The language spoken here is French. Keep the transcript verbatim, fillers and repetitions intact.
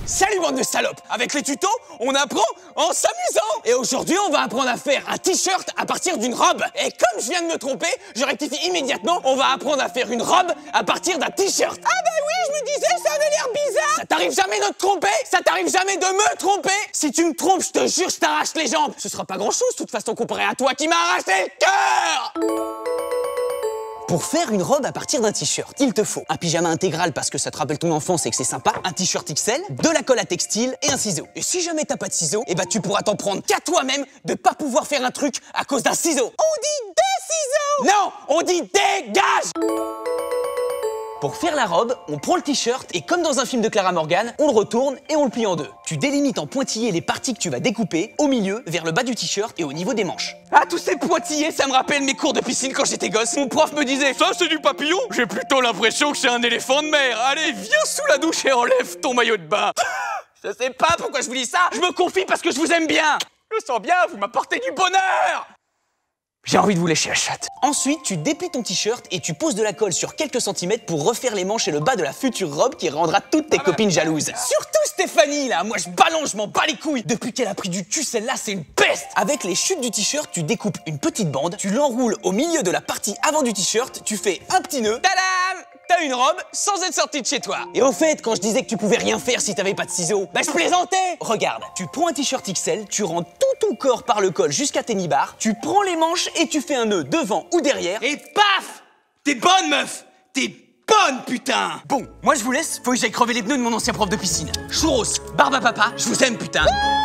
Salut bande de salopes. Avec les tutos, on apprend en s'amusant. Et aujourd'hui, on va apprendre à faire un t-shirt à partir d'une robe. Et comme je viens de me tromper, je rectifie immédiatement. On va apprendre à faire une robe à partir d'un t-shirt. Ah bah oui, je me disais, ça avait l'air bizarre. Ça t'arrive jamais de te tromper? Ça t'arrive jamais de me tromper? Si tu me trompes, je te jure, je t'arrache les jambes. Ce sera pas grand-chose, de toute façon, comparé à toi qui m'as arraché le cœur. Pour faire une robe à partir d'un t-shirt, il te faut un pyjama intégral parce que ça te rappelle ton enfance et que c'est sympa, un t-shirt X L, de la colle à textile et un ciseau. Et si jamais t'as pas de ciseaux, eh bah tu pourras t'en prendre qu'à toi-même de pas pouvoir faire un truc à cause d'un ciseau. On dit des ciseaux! Non, on dit dégage! Pour faire la robe, on prend le t-shirt et comme dans un film de Clara Morgan, on le retourne et on le plie en deux. Tu délimites en pointillés les parties que tu vas découper, au milieu, vers le bas du t-shirt et au niveau des manches. Ah, tous ces pointillés, ça me rappelle mes cours de piscine quand j'étais gosse. Mon prof me disait, ça c'est du papillon? J'ai plutôt l'impression que c'est un éléphant de mer. Allez, viens sous la douche et enlève ton maillot de bain. Je sais pas pourquoi je vous dis ça, je me confie parce que je vous aime bien. Je sens bien, vous m'apportez du bonheur. J'ai envie de vous lécher la chatte. Ensuite, tu déplies ton t-shirt et tu poses de la colle sur quelques centimètres pour refaire les manches et le bas de la future robe qui rendra toutes tes copines jalouses. Surtout Stéphanie, là. Moi, je balance, je m'en bats les couilles. Depuis qu'elle a pris du cul, celle-là, c'est une peste. Avec les chutes du t-shirt, tu découpes une petite bande, tu l'enroules au milieu de la partie avant du t-shirt, tu fais un petit nœud. Tadam! T'as une robe sans être sorti de chez toi. Et au fait, quand je disais que tu pouvais rien faire si t'avais pas de ciseaux, bah je plaisantais. Regarde, tu prends un t-shirt X L, tu rentres tout ton corps par le col jusqu'à tes nibards, tu prends les manches et tu fais un nœud devant ou derrière. Et paf! T'es bonne, meuf! T'es bonne, putain! Bon, moi je vous laisse, faut que j'aille crever les pneus de mon ancien prof de piscine. Chouros, barbe à papa, je vous aime, putain.